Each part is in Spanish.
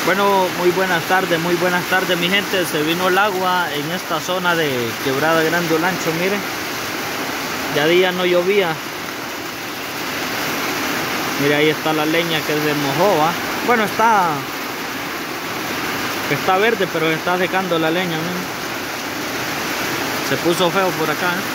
Bueno, muy buenas tardes mi gente. Se vino el agua en esta zona de Quebrada Grande Olancho, miren. Ya día no llovía. Mire, ahí está la leña que se mojó, ¿va? Bueno, está verde, pero está secando la leña, miren. Se puso feo por acá, ¿eh?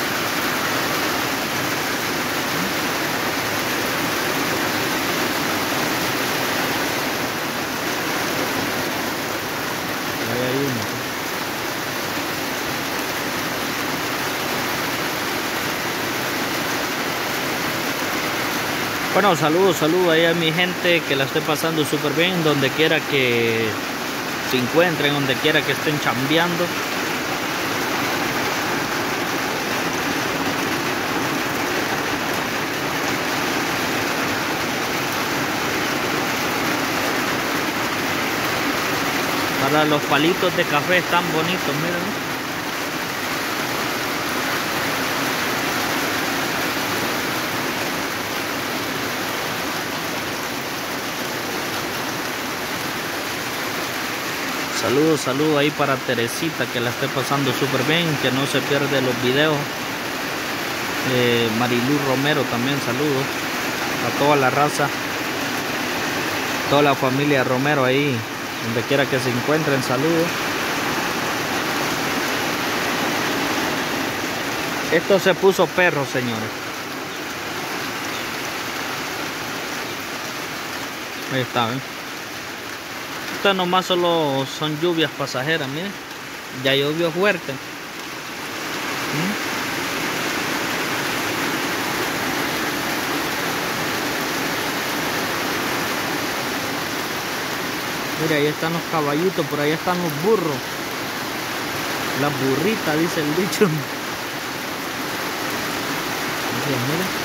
Bueno, saludos ahí a mi gente, que la esté pasando súper bien, donde quiera que se encuentren, donde quiera que estén chambeando. Para los palitos de café están bonitos, miren. Saludos ahí para Teresita, que la esté pasando súper bien, que no se pierde los videos. Marilú Romero también, saludos a toda la raza, toda la familia Romero ahí, donde quiera que se encuentren, saludos. Esto se puso perro, señores. Ahí está, ¿ven? Esto nomás solo son lluvias pasajeras, miren. Ya llovió fuerte. Mira, ahí están los caballitos, por ahí están los burros. Las burritas, dice el dicho. Mira.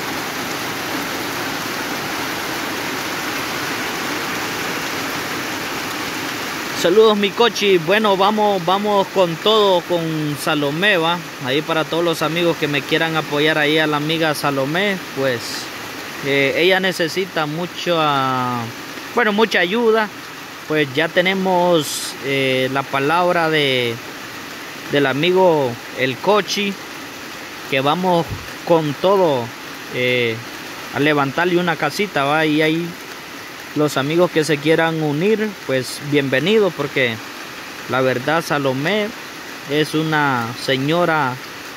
Saludos mi cochi. Bueno, vamos con todo con Salomé, va. Ahí para todos los amigos que me quieran apoyar ahí a la amiga Salomé, pues ella necesita mucha ayuda. Pues ya tenemos la palabra del amigo el cochi, que vamos con todo a levantarle una casita, va. Y ahí los amigos que se quieran unir, pues bienvenidos, porque la verdad Salomé es una señora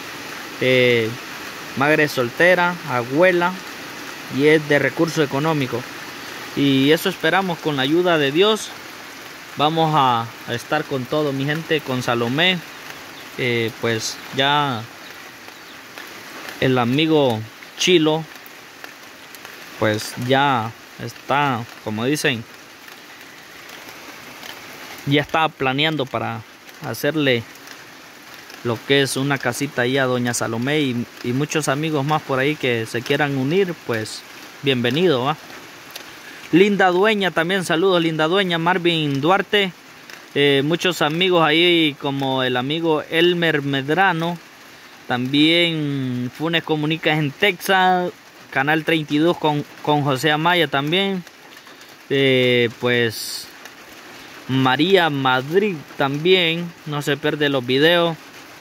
madre soltera, abuela, y es de recursos económicos, y eso esperamos. Con la ayuda de Dios vamos a estar con todo mi gente, con Salomé. Pues ya el amigo Chilo pues ya está, como dicen, ya está planeando para hacerle lo que es una casita ahí a doña Salomé, y muchos amigos más por ahí que se quieran unir, pues bienvenido, ¿va? Linda Dueña también, saludos Linda Dueña. Marvin Duarte, muchos amigos ahí, como el amigo Elmer Medrano, también Funes Comunicas en Texas, Canal 32 con José Amaya también, pues María Madrid también, no se pierde los videos.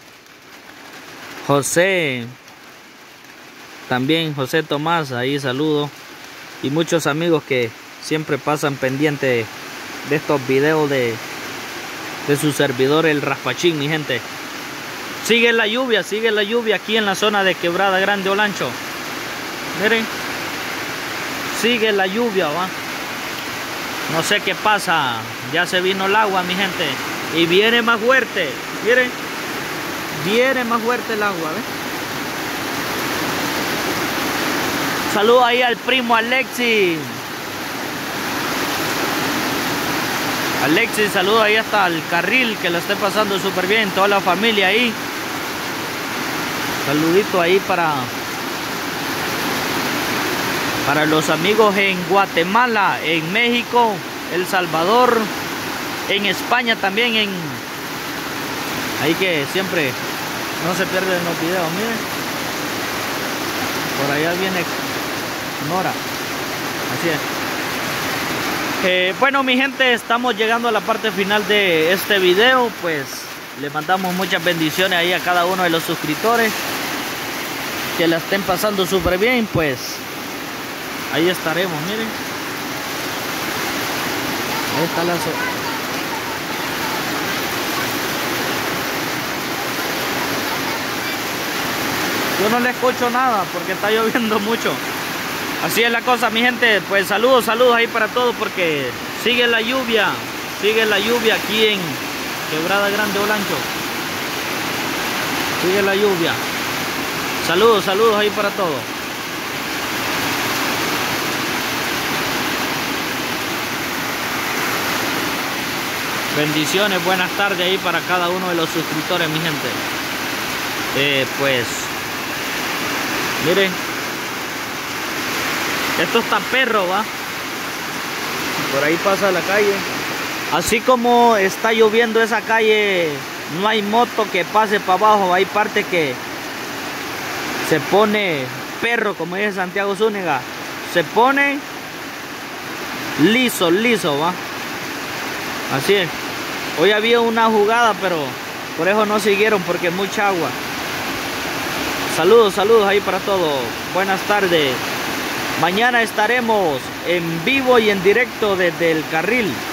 José también, José Tomás, ahí saludo. Y muchos amigos que siempre pasan pendiente de estos videos de su servidor el Raspachín, mi gente. Sigue la lluvia aquí en la zona de Quebrada Grande Olancho. Miren, sigue la lluvia, va. No sé qué pasa, ya se vino el agua, mi gente, y viene más fuerte. Miren, viene más fuerte el agua, ¿ves? Saludos ahí al primo Alexis. Saludos ahí hasta el Carril, que lo esté pasando súper bien, toda la familia ahí. Saludito ahí para los amigos en Guatemala, en México, El Salvador, en España también, ahí que siempre no se pierden los videos. Miren, por allá viene Nora, así es. Bueno, mi gente, estamos llegando a la parte final de este video. Pues le mandamos muchas bendiciones ahí a cada uno de los suscriptores, que la estén pasando súper bien. Pues ahí estaremos, miren. Ahí está la Yo no le escucho nada porque está lloviendo mucho. Así es la cosa, mi gente. Pues saludos ahí para todos, porque sigue la lluvia aquí en Quebrada Grande Olancho. Sigue la lluvia. Saludos ahí para todos. Bendiciones, buenas tardes ahí para cada uno de los suscriptores, mi gente. Pues miren, esto está perro, va. Por ahí pasa la calle. Así como está lloviendo esa calle, no hay moto que pase para abajo. Hay parte que se pone perro, como dice Santiago Zúñiga. Se pone liso, va. Así es. Hoy había una jugada, pero por eso no siguieron, porque es mucha agua. Saludos ahí para todos. Buenas tardes. Mañana estaremos en vivo y en directo desde el carril.